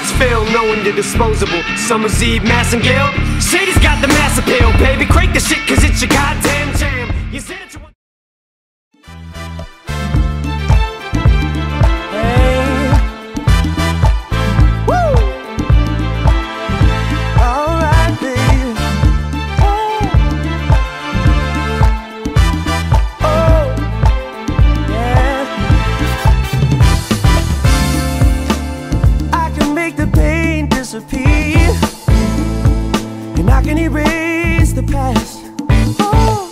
Critics fail knowing you're disposable. Summer's Eve, Mass and Gale. Shady's got the mass appeal, baby. Crank the shit cause it's your goddamn jam. You said it, you want. Disappear, and I can erase the past. Oh,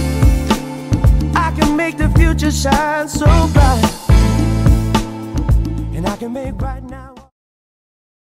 I can make the future shine so bright, and I can make right now.